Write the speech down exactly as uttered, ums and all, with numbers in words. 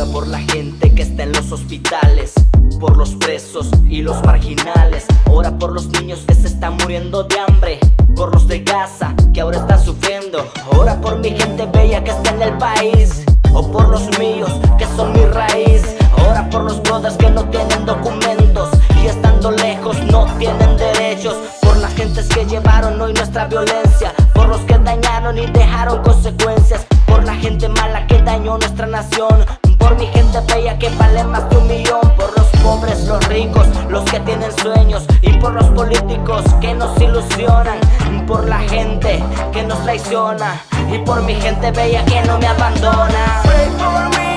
por la gente que está en los hospitales, por los presos y los marginales. Ora por los niños que se están muriendo de hambre, por los de Gaza que ahora están sufriendo. Ora por mi gente bella que está en el país, o por los míos que son mi raíz. Ora por los brothers que no tienen documentos y estando lejos no tienen derechos. Por las gentes que llevaron hoy nuestra violencia, por los que dañaron y dejaron consecuencias, por la gente mala que dañó nuestra nación, por mi gente bella que vale más de un millón, por los pobres, los ricos, los que tienen sueños, y por los políticos que nos ilusionan, por la gente que nos traiciona, y por mi gente bella que no me abandona. Pray for me.